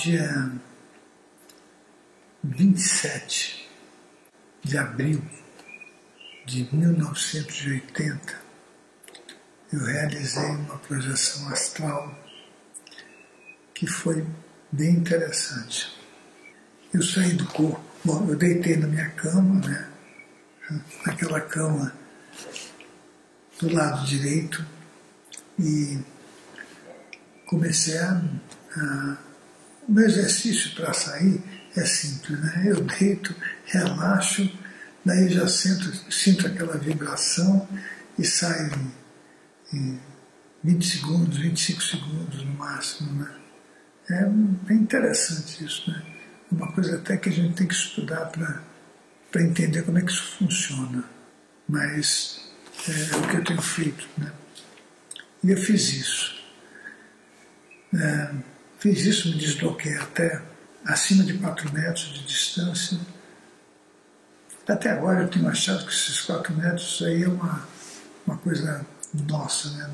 dia 27 de abril de 1980, eu realizei uma projeção astral que foi bem interessante. Eu saí do corpo, bom, eu deitei na minha cama, né, naquela cama do lado direito, e comecei o meu exercício para sair é simples, né? Eu deito, relaxo, daí já sinto aquela vibração e saio em 20 segundos, 25 segundos no máximo, né? É bem interessante isso, né? É uma coisa até que a gente tem que estudar para entender como é que isso funciona, mas é o que eu tenho feito, né? E eu fiz isso. Me desloquei até acima de 4 metros de distância. Até agora eu tenho achado que esses 4 metros aí é uma coisa nossa, né?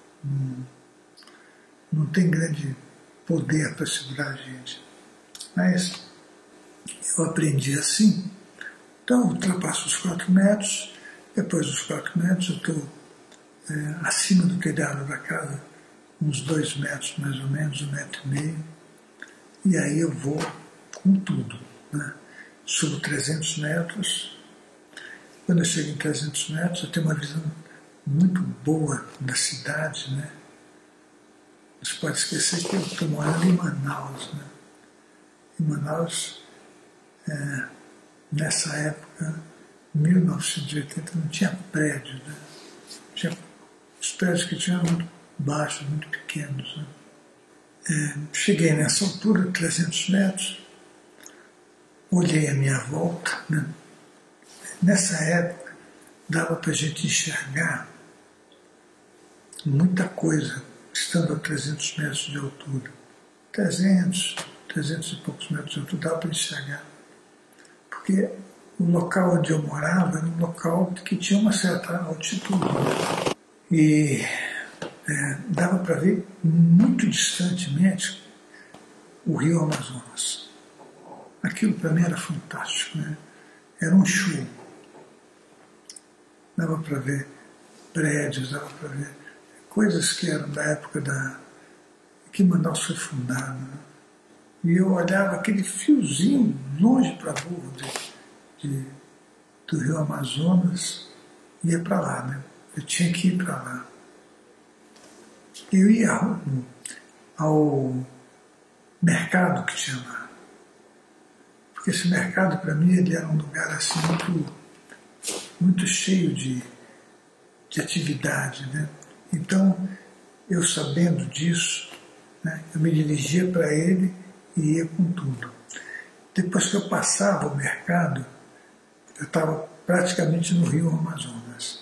Não tem grande poder para segurar a gente. Mas eu aprendi assim. Então eu ultrapasso os 4 metros, depois dos 4 metros eu estou acima do telhado da casa, uns 2 metros mais ou menos, 1,5 metros, e aí eu vou com tudo, né? Subo 300 metros, quando eu chego em 300 metros eu tenho uma visão muito boa da cidade, né? Você pode esquecer que eu estou morando em Manaus, né? Em Manaus, nessa época, 1980, não tinha prédio, né? Os prédios que tinham eram muito baixos, muito pequenos, né? Cheguei nessa altura, 300 metros, olhei a minha volta, né? Nessa época dava para a gente enxergar muita coisa, estando a 300 metros de altura. 300 e poucos metros de altura dava para enxergar. Porque o local onde eu morava era um local que tinha uma certa altitude. E dava para ver muito distantemente o rio Amazonas. Aquilo para mim era fantástico, né? Era um show. Dava para ver prédios, dava para ver coisas que eram da época que Manaus foi fundado, né? E eu olhava aquele fiozinho longe para burro do rio Amazonas, ia para lá, né? Eu tinha que ir para lá. Eu ia ao mercado que tinha lá. Porque esse mercado, para mim, ele era um lugar assim muito cheio de atividade, né? Então, eu sabendo disso, né, eu me dirigia para ele e ia com tudo. Depois que eu passava o mercado, eu estava praticamente no rio Amazonas.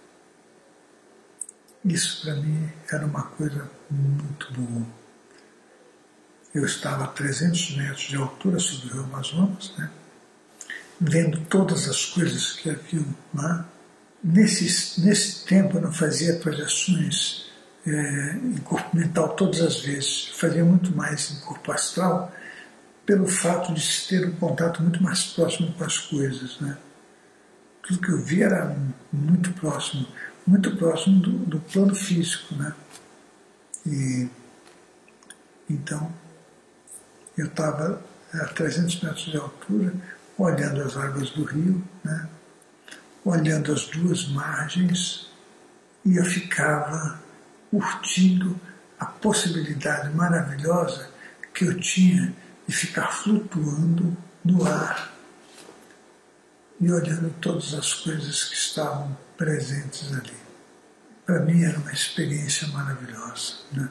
Isso para mim era uma coisa muito boa. Eu estava a 300 metros de altura sobre o rio Amazonas, né, vendo todas as coisas que haviam lá. Nesse tempo eu não fazia projeções em corpo mental todas as vezes, eu fazia muito mais em corpo astral, pelo fato de se ter um contato muito mais próximo com as coisas, né? Tudo que eu via era muito próximo do plano físico, né? E então eu estava a 300 metros de altura, olhando as águas do rio, né? Olhando as duas margens, e eu ficava curtindo a possibilidade maravilhosa que eu tinha de ficar flutuando no ar e olhando todas as coisas que estavam presentes ali. Para mim era uma experiência maravilhosa, né?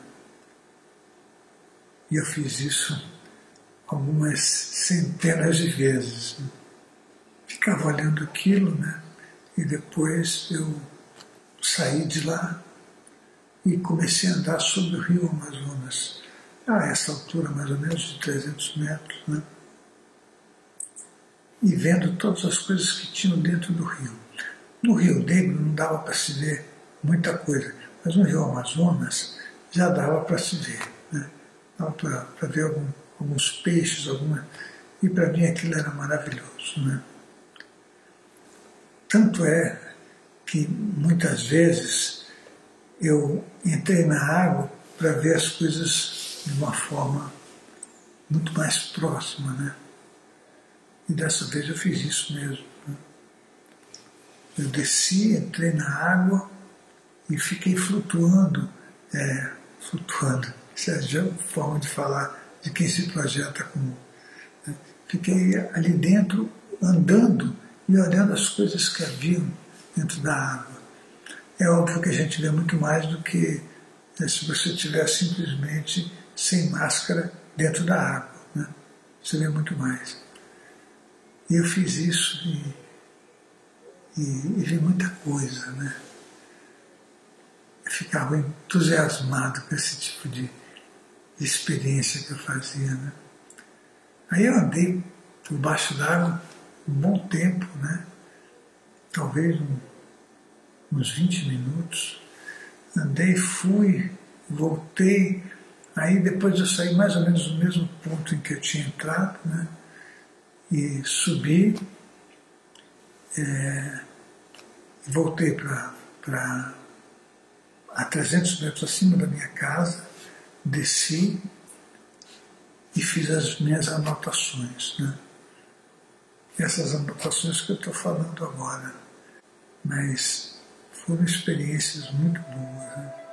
E eu fiz isso algumas centenas de vezes, né? Ficava olhando aquilo, né? E depois eu saí de lá e comecei a andar sobre o rio Amazonas, a essa altura mais ou menos de 300 metros, né? E vendo todas as coisas que tinham dentro do rio. No Rio Negro não dava para se ver muita coisa, mas no rio Amazonas já dava para se ver, né? Dava para ver alguns peixes, e para mim aquilo era maravilhoso, né? Tanto é que muitas vezes eu entrei na água para ver as coisas de uma forma muito mais próxima, né? E dessa vez eu fiz isso mesmo, né? Eu desci, entrei na água e fiquei flutuando, essa é a forma de falar de quem se projeta como. Né? Fiquei ali dentro, andando e olhando as coisas que haviam dentro da água. É óbvio que a gente vê muito mais do que se você estiver simplesmente sem máscara dentro da água, né? Você vê muito mais. E eu fiz isso e vi muita coisa, né? Eu ficava entusiasmado com esse tipo de experiência que eu fazia, né? Aí eu andei por baixo d'água um bom tempo, né? Talvez uns 20 minutos. Andei, fui, voltei. Aí depois eu saí mais ou menos no mesmo ponto em que eu tinha entrado, né? E subi, e voltei a 300 metros acima da minha casa, desci e fiz as minhas anotações, né? Essas anotações que eu estou falando agora, mas foram experiências muito boas, né?